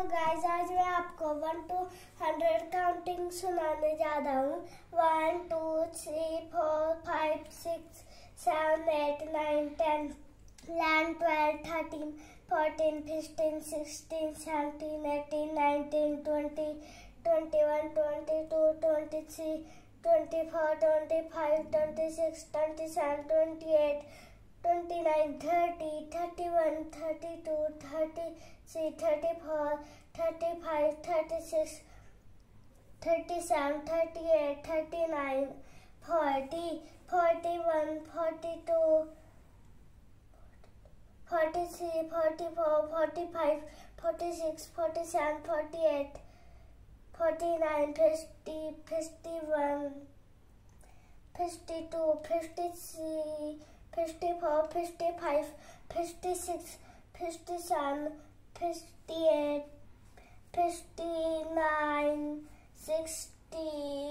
Guys, आज मैं आपको 1 to 100 काउंटिंग सुनाने जा रहा हूँ। 1 2 3 4 5 6 7 8 9 10 11 12 13 14 15 16 17 18 19 20 21 22 23 24 25 26 27 28 29 30 31 32 33 34 35 36 37 38 39 40 41 42 43 44 45 46 47 48 49 50 51 52 53 54 55 56 57 58 59 60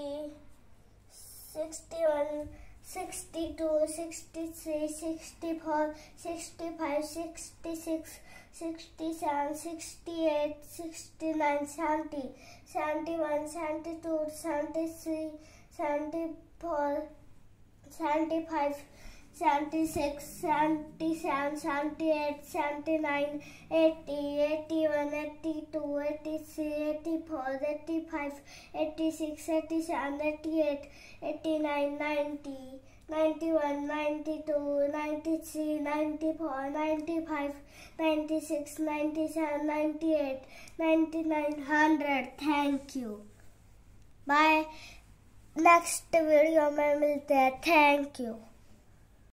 61 62 63 64 65 66 67 68 69 70 71 72 73 74 75 76 77 78 79 80 81 82 83 84 85 86 87 88 89 90 91 92 93 94 95 96 97 98 99 100। Thank you. Bye. Next video में मिलते हैं। Thank you.